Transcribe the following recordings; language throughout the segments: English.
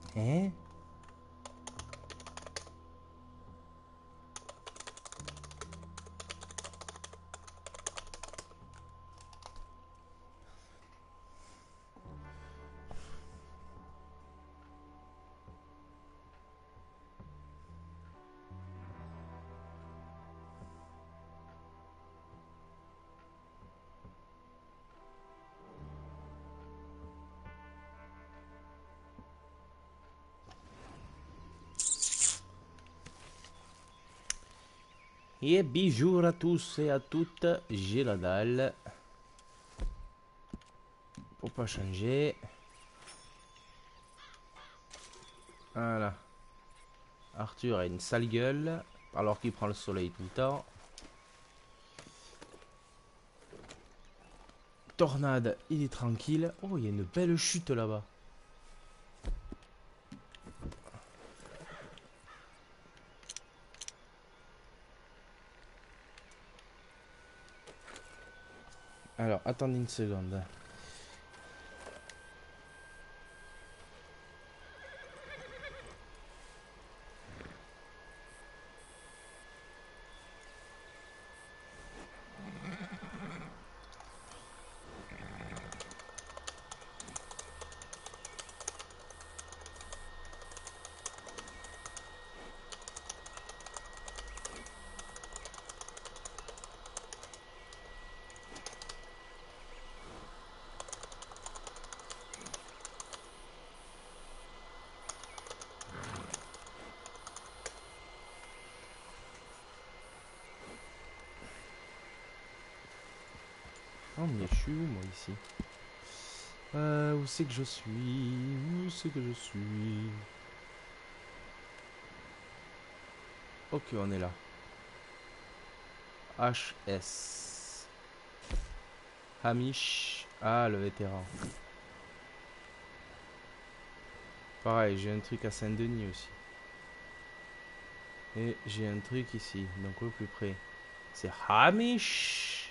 Hein? Et bonjour à tous et à toutes, j'ai la dalle. Pour pas changer. Voilà. Arthur a une sale gueule, alors qu'il prend le soleil tout le temps. Tornade, il est tranquille. Oh, il y a une belle chute là-bas. Alors, attendez une seconde. Oh, mais je suis où, moi, ici? Où c'est que je suis? Où c'est que je suis? Ok, on est là. HS. Hamish. Ah, le vétéran. Pareil, j'ai un truc à Saint-Denis aussi. Et j'ai un truc ici, donc au plus près. C'est Hamish.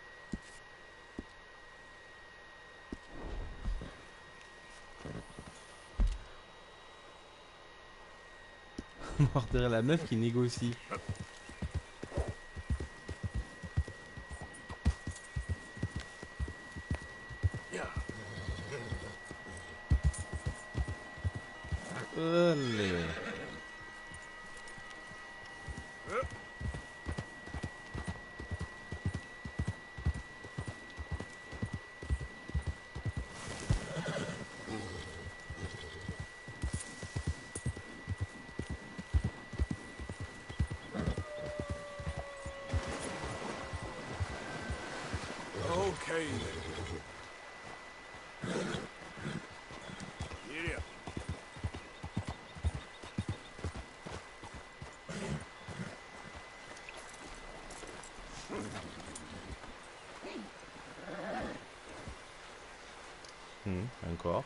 Mordre la meuf qui négocie. Allez. Okay then. Yeah. Encore.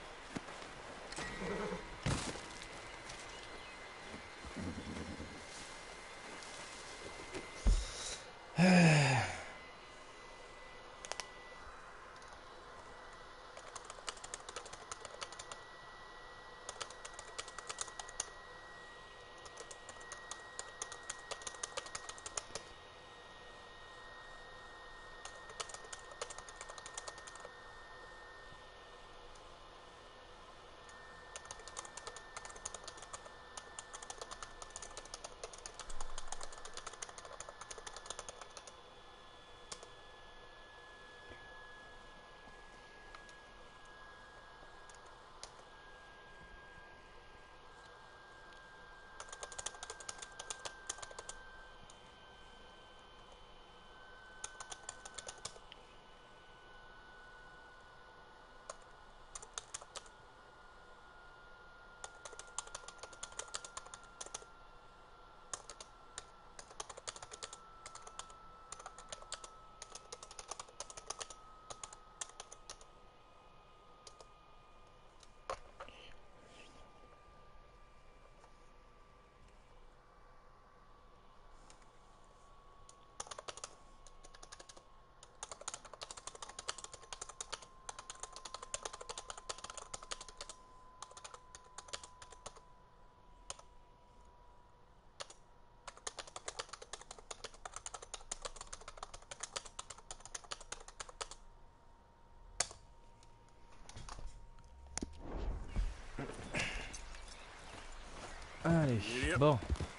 Allez, Yep. bon.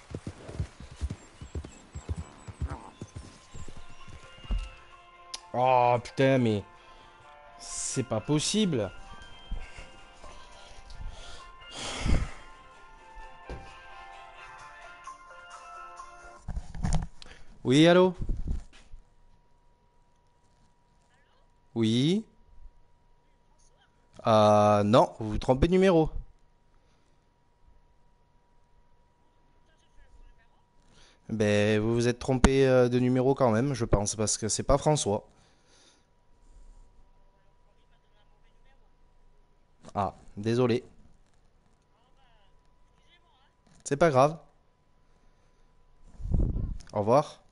Oh putain, mais c'est pas possible. Oui, allô? Oui? Non, vous vous trompez de numéro. Ben, vous vous êtes trompé de numéro quand même, je pense, parce que c'est pas François. Ah, désolé. C'est pas grave. Au revoir.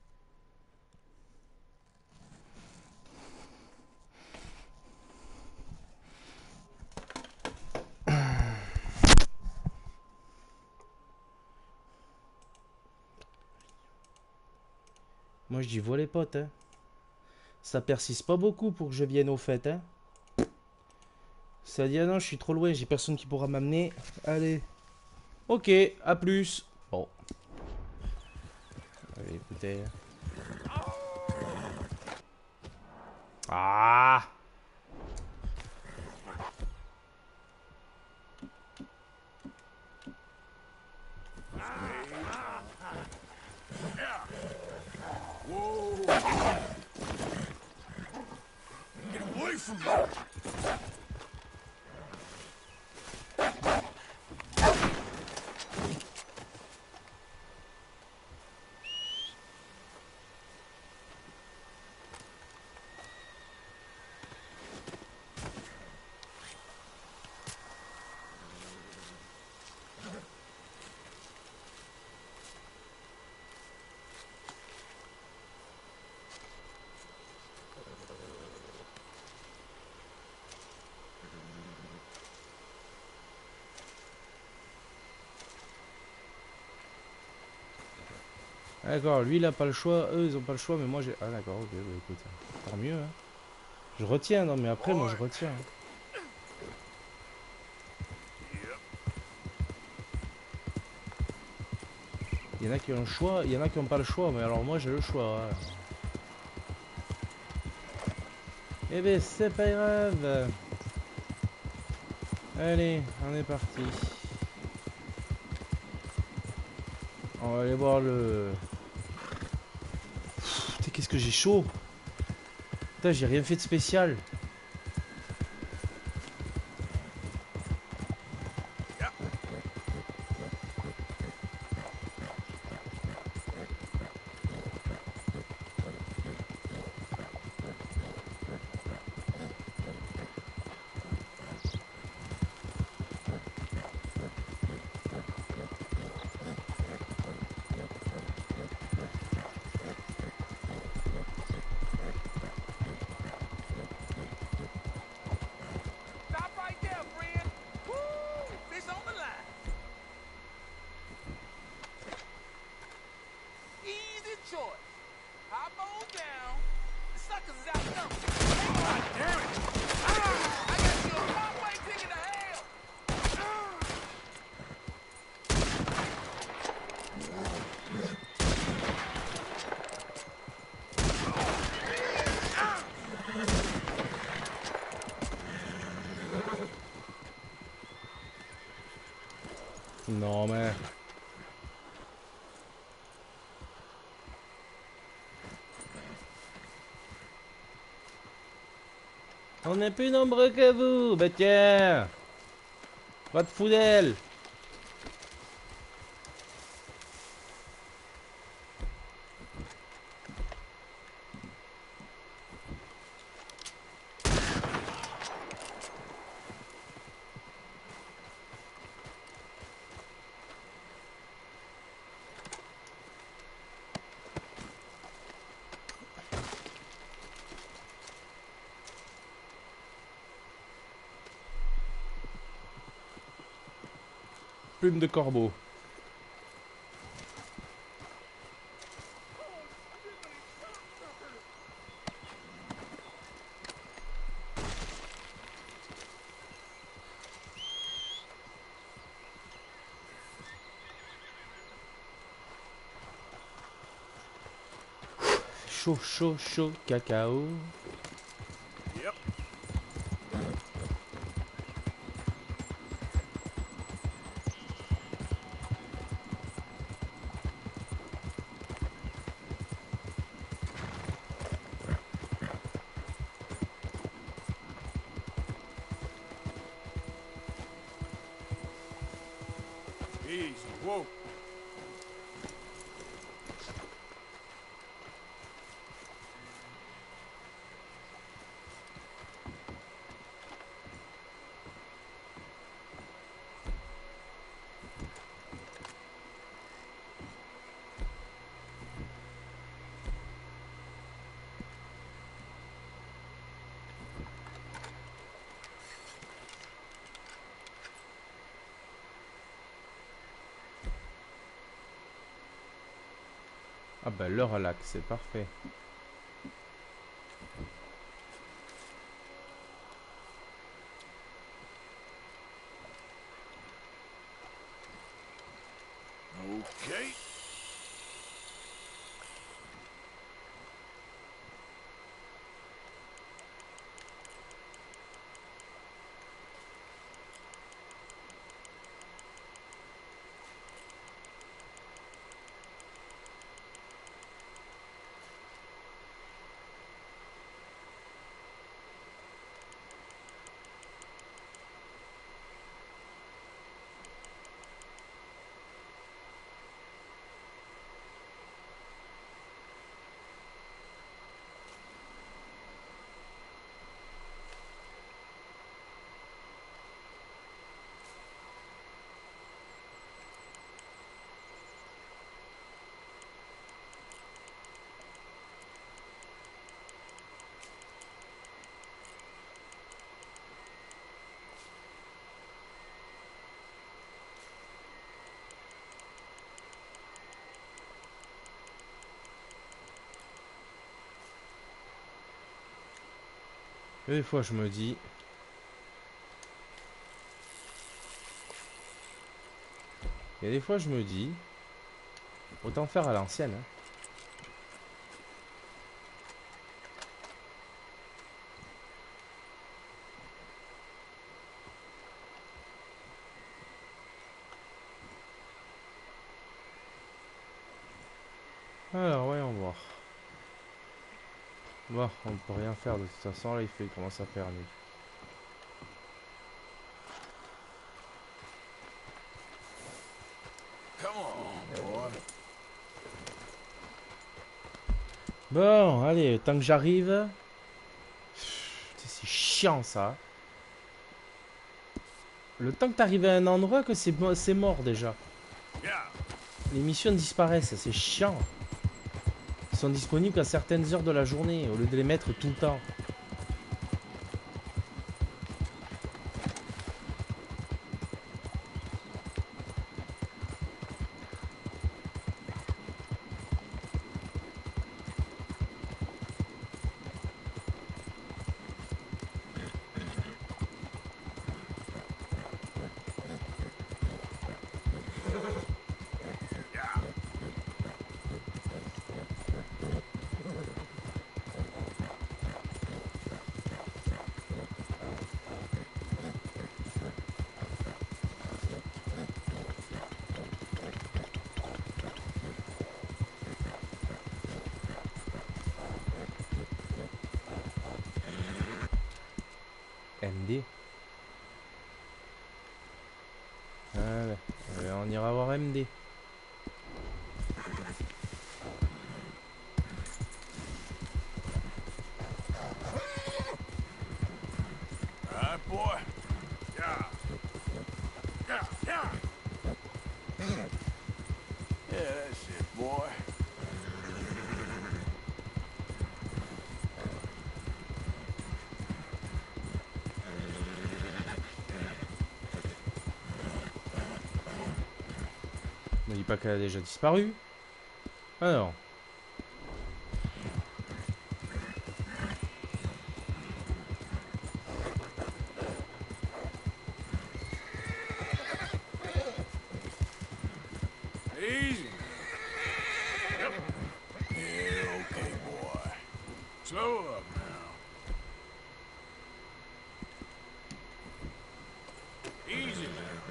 Moi je dis vois les potes, hein. Ça persiste pas beaucoup pour que je vienne au fait, hein. Ça dit ah non, je suis trop loin, j'ai personne qui pourra m'amener. Allez. Ok, à plus. Bon, allez, écoutez. Ah! Yeah. Whoa. Get away from me. D'accord, lui il a pas le choix, eux ils ont pas le choix, mais moi j'ai. Ah d'accord, ok, bah écoute, tant mieux, hein. Je retiens, non mais après moi Boy. je retiens, hein. Yep. Il y en a qui ont le choix, il y en a qui ont pas le choix, mais alors moi j'ai le choix, hein. Eh ben c'est pas grave. Allez, on est parti. On va aller voir le. Putain, qu'est-ce que j'ai chaud. Putain, j'ai rien fait de spécial. Yep. Stop right there, friend. Woo! Fish on the line. Easy choice. Hop on down. The suckers is outnumbered. God damn it! I got you a one-way ticket to hell. Non mais. On est plus nombreux que vous. Bah tiens. Va te foutre d'elle. Plume de corbeau. chaud, chaud, chaud, cacao. Yep. Easy. Whoa. Ah bah le relax, c'est parfait. Okay. Et des fois je me dis... Et des fois je me dis... Autant faire à l'ancienne. Hein. Alors voyons voir. Bon, on peut rien faire de toute façon, là il commence à faire nuit. Come on, boy. Bon, allez, tant que j'arrive... C'est chiant ça. Le temps que t'arrives à un endroit que c'est mort déjà. Yeah. Les missions disparaissent, c'est chiant. Ils sont disponibles qu'à certaines heures de la journée, au lieu de les mettre tout le temps. MD. Allez, on ira voir MD. All right, boy. Yeah. Yeah, yeah. Yeah, that's it, boy. Ne dis pas qu'elle a déjà disparu. Ah non. Easy. Yep. Yeah, okay, boy. Slow up now. Easy now.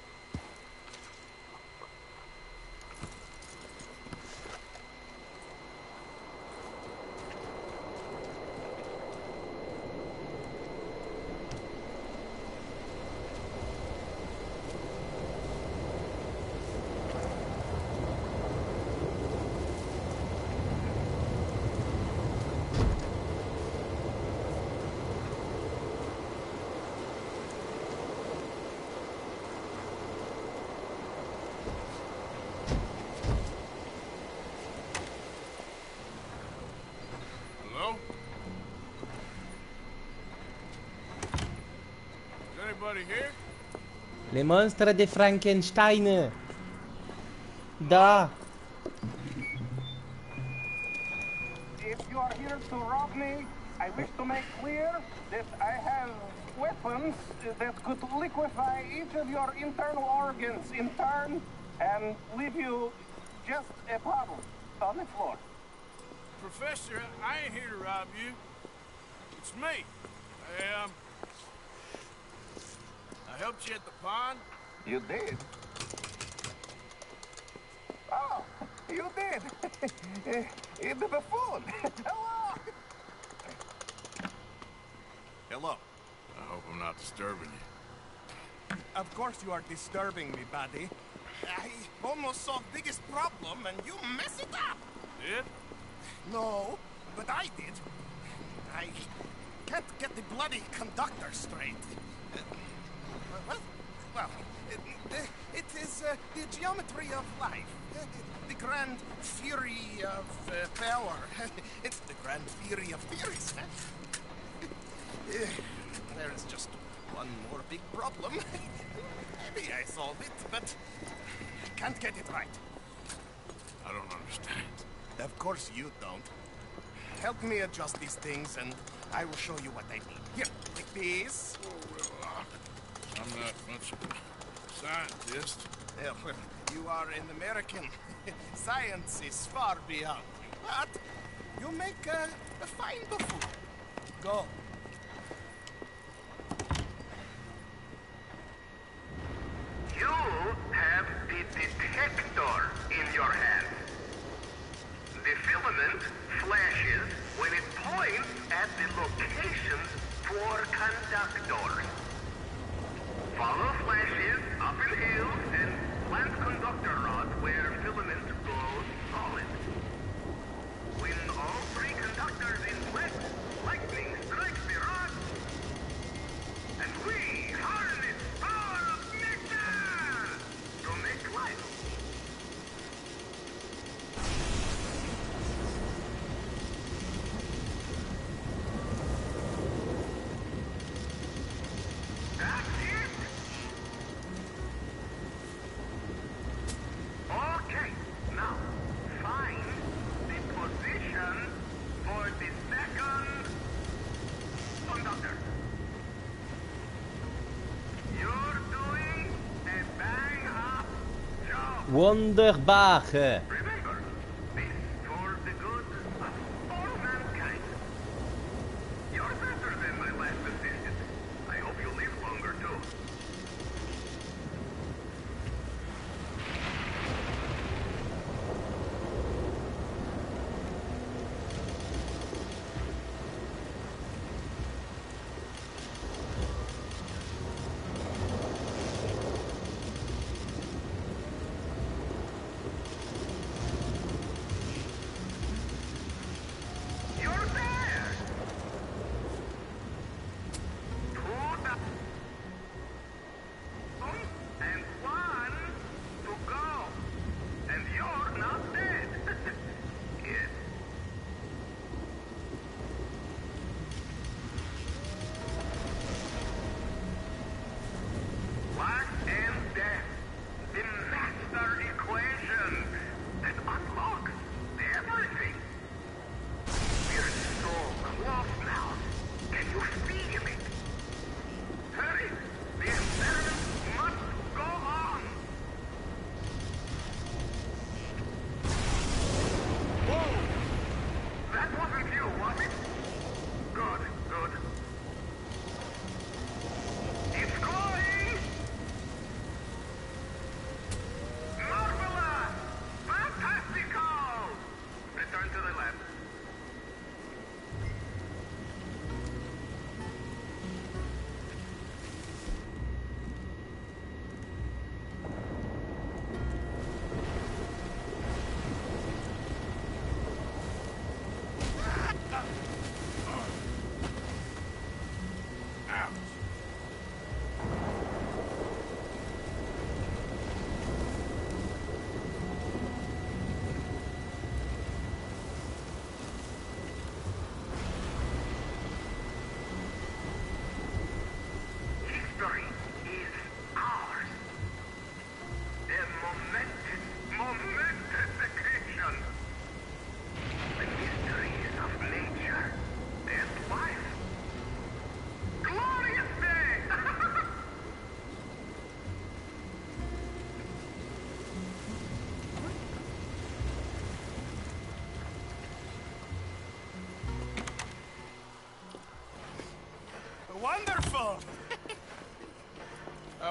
Hello? Is anybody here? Les monstres de Frankenstein. Da. If you are here to rob me, I wish to make clear that I have weapons that could liquefy each of your internal organs in turn and leave you just a puddle on the floor. Professor, I ain't here to rob you. It's me. I helped you at the pond. You did? Oh, you did. The buffoon. Hello. Hello. I hope I'm not disturbing you. Of course you are disturbing me, buddy. I almost solved biggest problem and you mess it up. Did? No, but I did. I can't get the bloody conductor straight. What? Well, it is the geometry of life. The grand fury of power. It's the grand theory of theories. There is just one more big problem. Maybe I solve it, but can't get it right. I don't understand. Of course you don't. Help me adjust these things and I will show you what I mean. Here, take this. Oh, well, I'm not much of a scientist. Well, you are an American. Science is far beyond. But you make a fine buffoon. Go. You have the detector in your hand. The filament flashes when it points at the locations for conductors. Follow flashes up in hills and plant conductor rods where filament goes solid. When all three conductors inflect, lightning strikes the rod, and we harness power of nature to make life. That's it. Okay, now find the position for the second conductor. You're doing a bang-up job. Wonderbar. Remember, this for the good of all mankind. You're better than my last assistant. I hope you live longer too.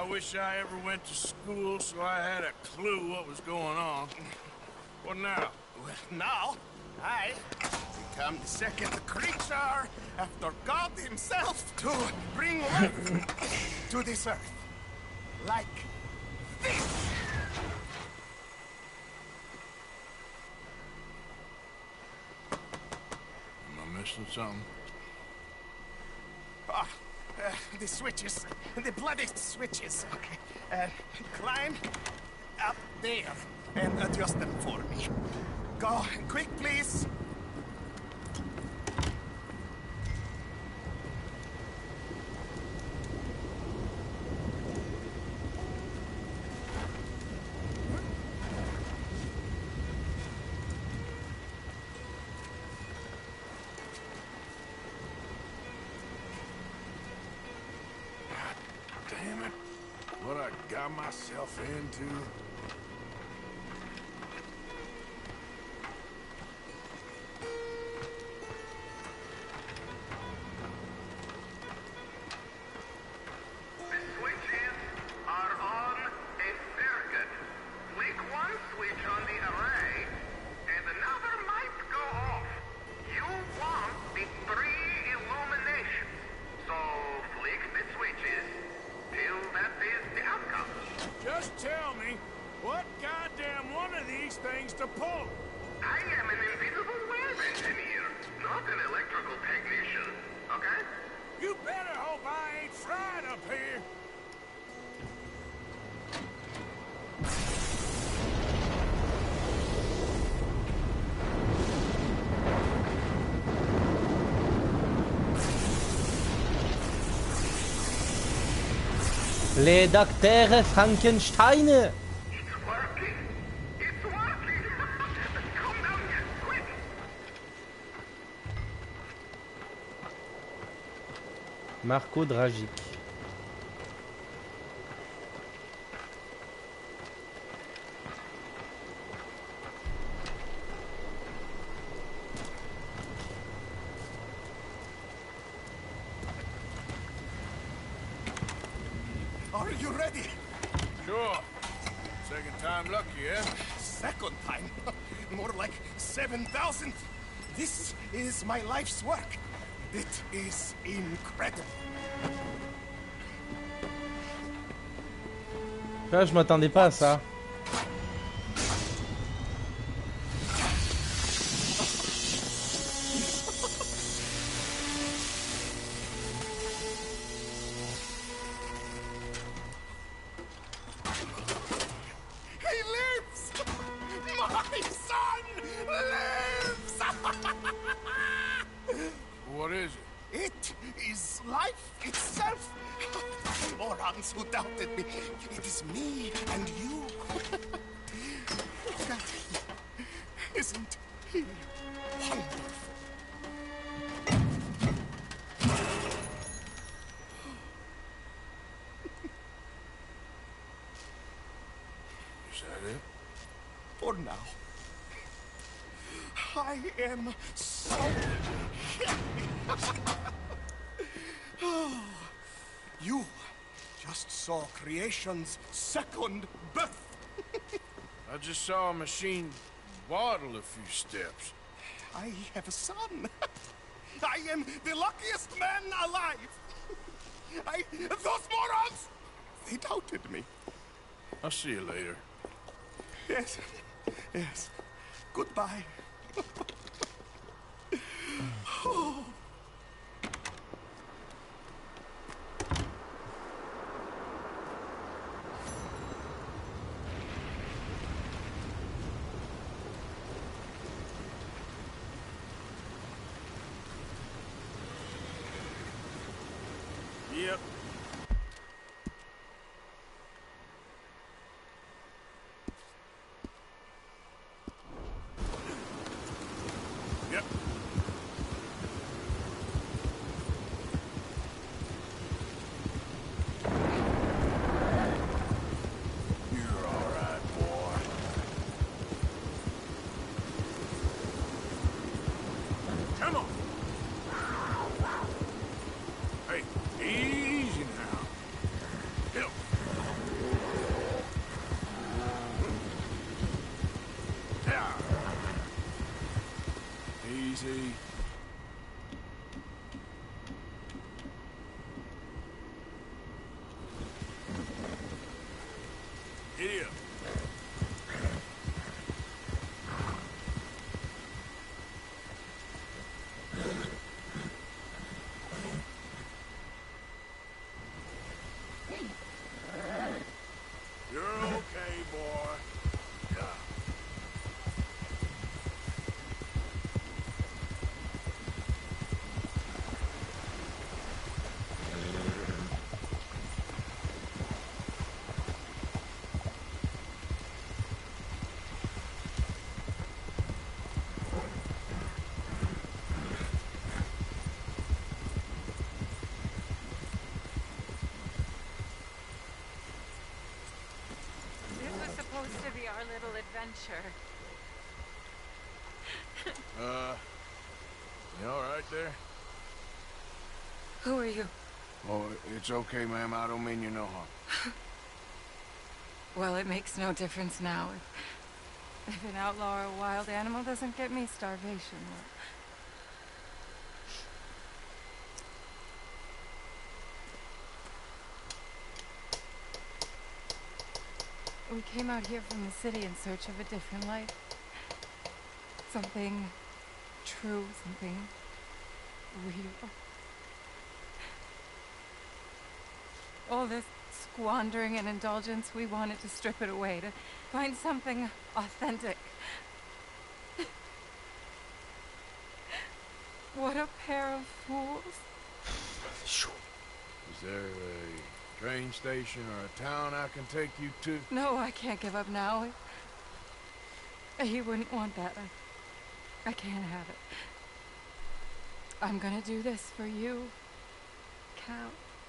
I wish I ever went to school so I had a clue what was going on. What now? Well, now, I become the second creature after God himself to bring life to this earth. Like this. Am I missing something? Ah, the switches. The bloody switches. Okay. Climb up there and adjust them for me. Go quick, please. Damn it. What I got myself into. The switches are on a circuit. Flick one switch on the array, and another might go off. You want the 3 illuminations. So flick the switches till that is the outcome. Just tell me, what goddamn one of these things to pull? I am an invisible web engineer, not an electrical technician. Okay? You better hope I ain't fried up here. Les docteurs Frankenstein. It's working. It's working. Come down here, quick. Marco Dragic. Are you ready? Sure. Second time lucky, eh? Second time? More like 7,000. This is my life's work. It is incredible. Là, je m'attendais pas à ça. He lives! My son lives! What is it? It is life itself. Morons who doubted me. It is me and you. Look at him. Isn't he wonderful? Is that it? For now. I am so happy. Oh, you just saw creation's second birth. I just saw a machine waddle a few steps. I have a son. I am the luckiest man alive. Those morons! They doubted me. I'll see you later. Yes, yes. Goodbye. Oh. Yep. Yep. see. Giddy up. You're okay, boy. Yeah. This was supposed to be our little adventure. You all right there? Who are you? Oh, it's okay, ma'am. I don't mean you no harm. Well, it makes no difference now. If an outlaw or a wild animal doesn't get me, starvation will. We came out here from the city in search of a different life. Something true, something real. All this squandering and indulgence, we wanted to strip it away, to find something authentic. What a pair of fools. Is there a train station or a town I can take you to? No, I can't give up now. He wouldn't want that. I can't have it. I'm gonna do this for you, Cal.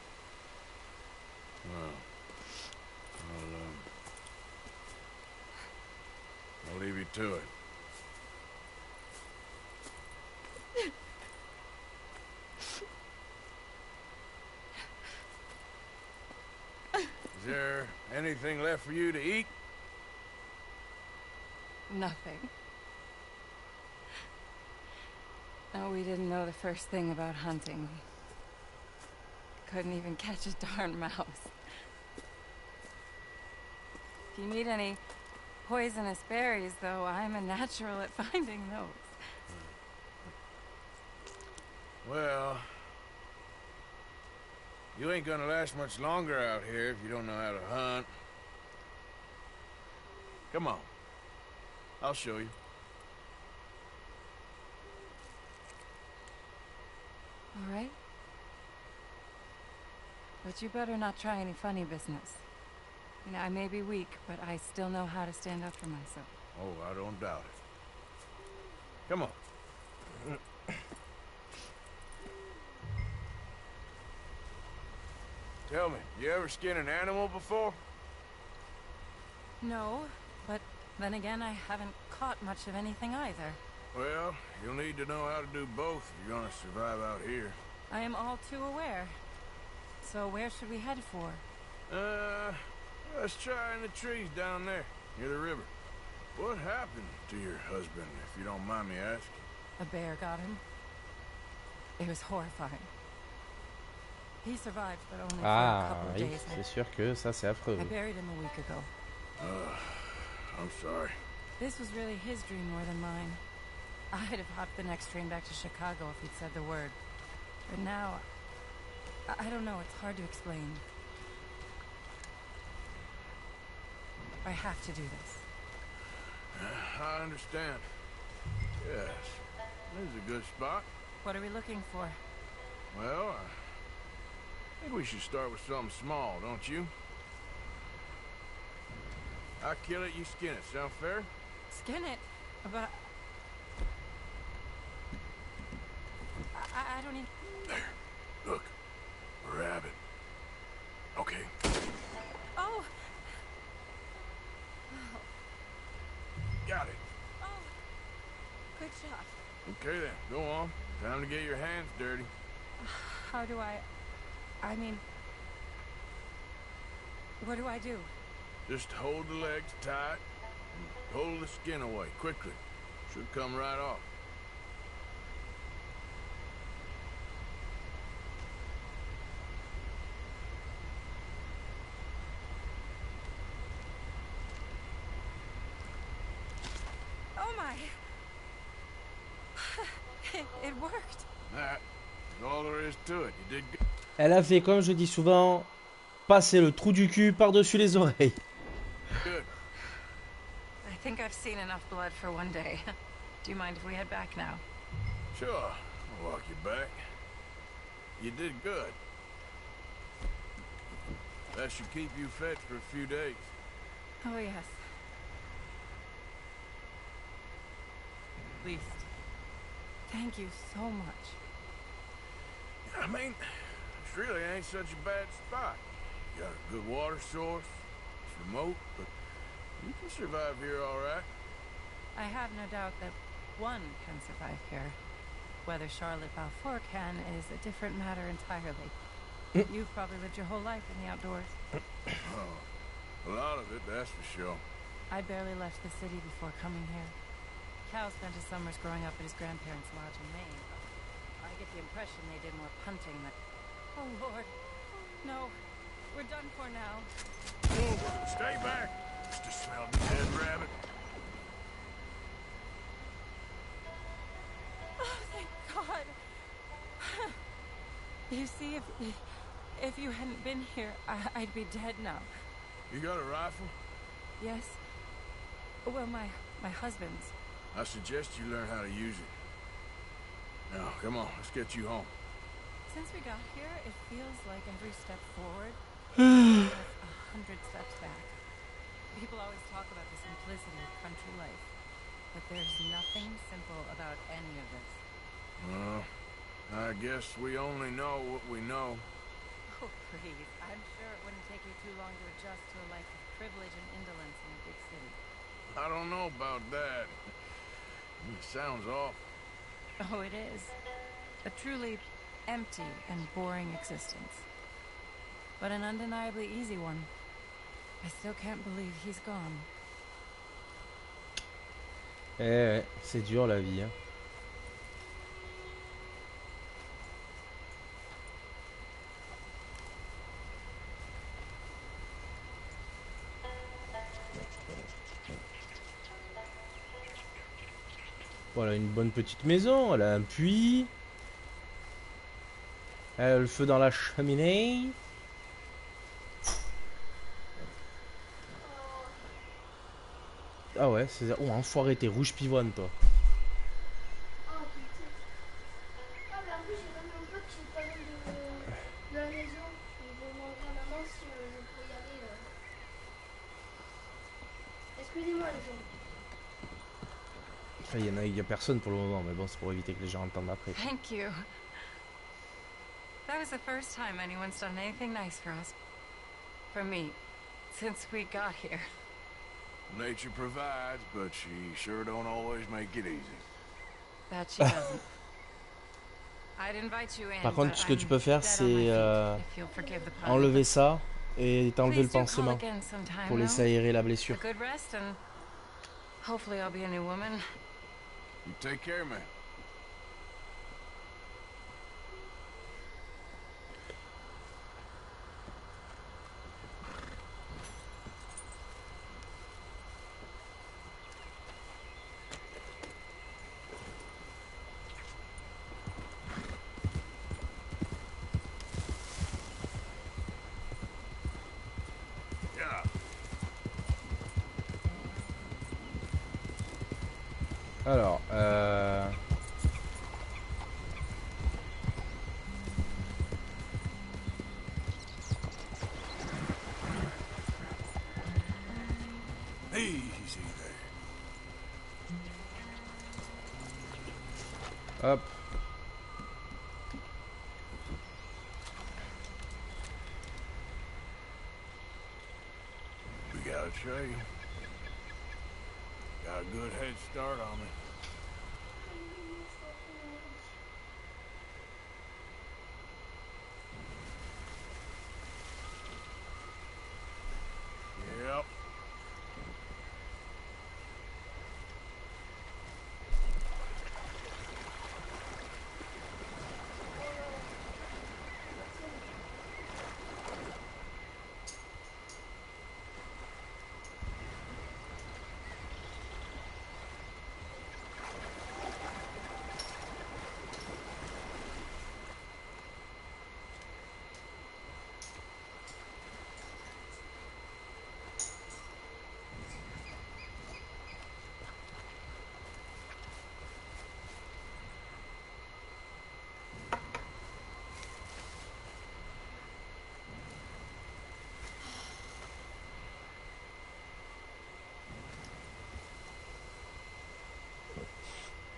Well, I'll leave you to it. Is there anything left for you to eat? Nothing. No, we didn't know the first thing about hunting. Couldn't even catch a darn mouse. If you need any poisonous berries, though, I'm a natural at finding those. Well, you ain't gonna last much longer out here if you don't know how to hunt. Come on. I'll show you. All right? But you better not try any funny business. You know, I may be weak, but I still know how to stand up for myself. Oh, I don't doubt it. Come on. Tell me, you ever skin an animal before? No, but then again, I haven't caught much of anything either. Well, you'll need to know how to do both if you're gonna survive out here. I am all too aware. So where should we head for? Let's try in the trees down there, near the river. What happened to your husband, if you don't mind me asking? A bear got him. It was horrifying. He survived, but only for a Ah, couple of oui, days. c'est sûr que ça c'est affreux. I buried him a week ago. I'm sorry. This was really his dream more than mine. I'd have hopped the next train back to Chicago if he'd said the word. But now, I don't know, it's hard to explain. I have to do this. I understand. Yes, this is a good spot. What are we looking for? Well, I think we should start with something small, don't you? I kill it, you skin it. Sound fair? Skin it, but I don't even... There. Look. A rabbit. Okay. Oh! Got it. Oh! Good shot. Okay then. Go on. Time to get your hands dirty. How do I mean... What do I do? Just hold the legs tight and pull the skin away quickly. Should come right off. am I? It worked. That is all there is to it. You did good. Elle a fait, comme je dis souvent, passer le trou du cul par-dessus les oreilles. Good. I think I've seen enough blood for one day. Do you mind if we head back now? Sure. I'll walk you back. You did good. That should keep you fed for a few days. Oh, yes. At least. Thank you so much. I mean, this really ain't such a bad spot. You got a good water source. It's remote, but you can survive here all right. I have no doubt that one can survive here. Whether Charlotte Balfour can is a different matter entirely. You've probably lived your whole life in the outdoors. Oh, a lot of it, that's for sure. I barely left the city before coming here. Cal spent his summers growing up at his grandparents' lodge in Maine. I get the impression they did more punting than... Oh, Lord. No. We're done for now. Move! Stay back! Just to smell the dead rabbit. Oh, thank God. You see, if you hadn't been here, I'd be dead now. You got a rifle? Yes. Well, my husband's. I suggest you learn how to use it. Now, come on, let's get you home. Since we got here, it feels like every step forward is 100 steps back. People always talk about the simplicity of country life, but there's nothing simple about any of this. Well, I guess we only know what we know. Oh, please. I'm sure it wouldn't take you too long to adjust to a life of privilege and indolence in a big city. I don't know about that. It sounds awful. Oh, it is. A truly empty and boring existence. But an undeniably easy one. I still can't believe he's gone. Eh, c'est dur la vie, hein. Voilà, une bonne petite maison, elle a un puits. Elle a le feu dans la cheminée. Ah ouais, c'est... Oh, enfoiré, t'es rouge pivoine, toi. Oh putain. Ah mais en plus j'ai même un pote qui est pas loin de la maison. Il veut demander à maman si je peux y aller. Excusez-moi les gens. Enfin, il y a personne pour le moment, mais bon, c'est pour éviter que les gens entendent après. Thank you. That was the first time anyone's done anything nice for us. For me. Since we got here. Nature provides, but she sure don't always make it easy. That she doesn't. I'd invite you in, Par contre, but ce que tu I'm peux faire, dead on c'est my feet, if you'll forgive the pun. enlever ça et t'enlever le Please do call pansement again sometime, pour no? laisser aérer la A blessure. good rest and hopefully I'll be a new woman. You take care, man. Yeah. Alors, Easy there. hop. We got a trail. Got a good head start on me. Yep.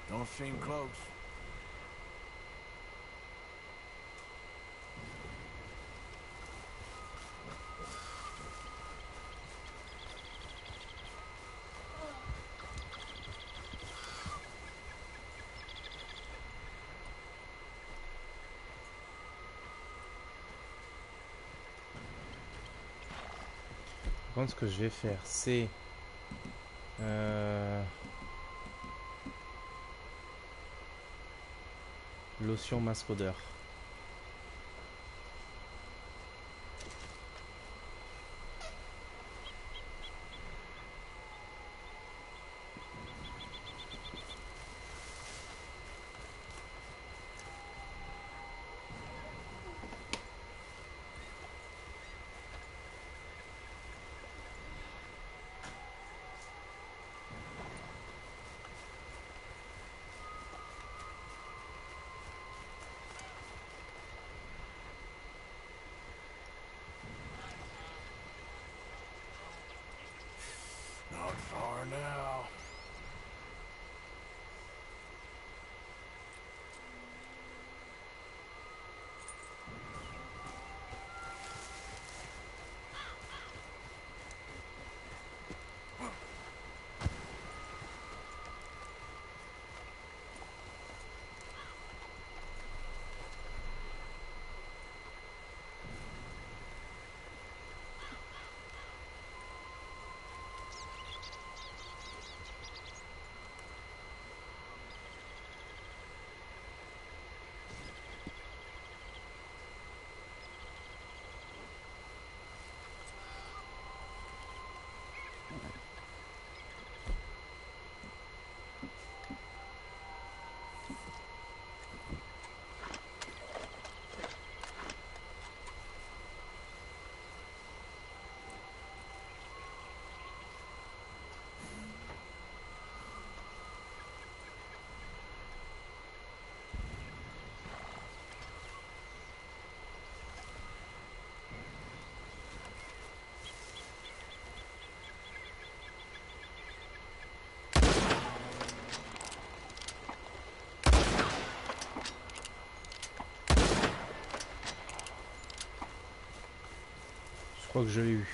Don't seem close. Par contre, ce que je vais faire, c'est... lotion masque odeur. Not far now. Je crois que je l'ai eu.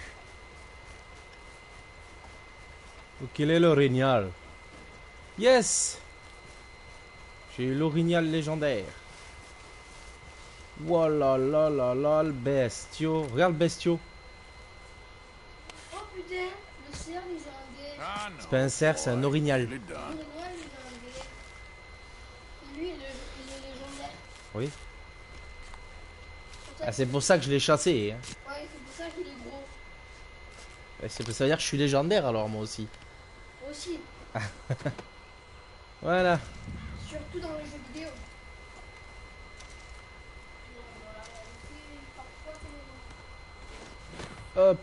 Donc, quel est l'orignal? Yes! J'ai eu l'orignal légendaire. Voilà, là, là, là, le bestio. Regarde le bestio. Oh putain, le cerf légendaire. I know, C'est pas un cerf, c'est un boy. orignal. Get it Le done. renoir légendaire. Lui, il est légendaire. Oui. Pour ça Ah, c'est pour ça que je l'ai chassé. Hein. Ouais, c'est pour ça qu'il est gros. Ça veut dire que je suis légendaire alors, moi aussi. Aussi, Voilà. surtout dans les jeux vidéo. Dans la réalité, parfois, c'est... Hop.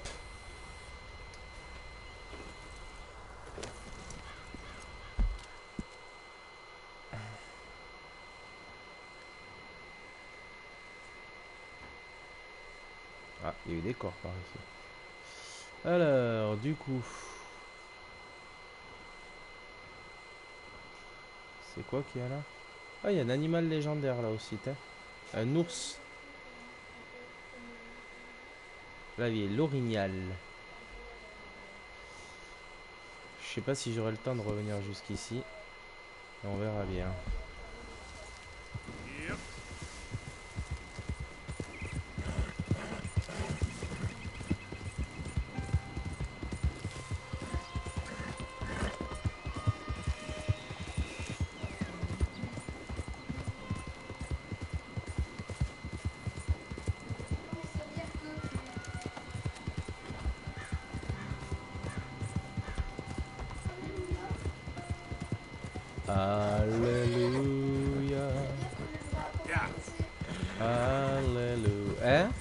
Ah, il y a eu des corps par ici. Alors, du coup... C'est quoi qu'il y a là? Ah, il y a un animal légendaire là aussi, t'as. Un ours. Là, il y a l'orignal. Je sais pas si j'aurai le temps de revenir jusqu'ici. On verra bien. Yep. C'est-à-dire que... Alléluia. Yeah. Alléluia. Hein?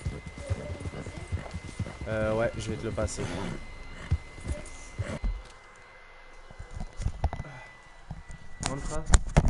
Ouais, je vais te le passer. Montre.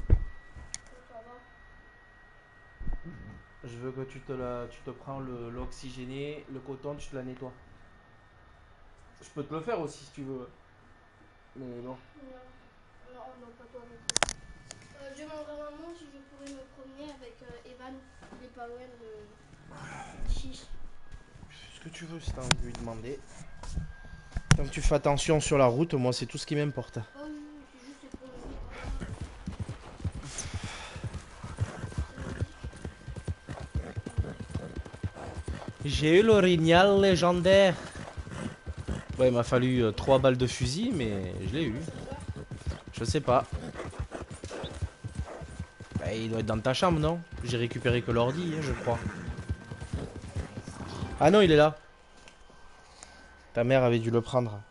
Je veux que tu te prends l'oxygéné, le coton, tu te la nettoies. Je peux te le faire aussi si tu veux. Mais bon. Non, non, non, pas toi. Je demanderai à maman si je pourrais me promener avec Evan. Il est pas loin de Chiche. Ce que tu veux, si t'as envie de lui demander. Tant que tu fais attention sur la route, moi c'est tout ce qui m'importe. Oh oui, c'est juste les promener. J'ai eu l'orignal légendaire. Ouais, il m'a fallu 3 balles de fusil, mais je l'ai eu. Je sais pas. Bah, il doit être dans ta chambre, non? J'ai récupéré que l'ordi, hein, je crois. Ah non, il est là. Ta mère avait dû le prendre.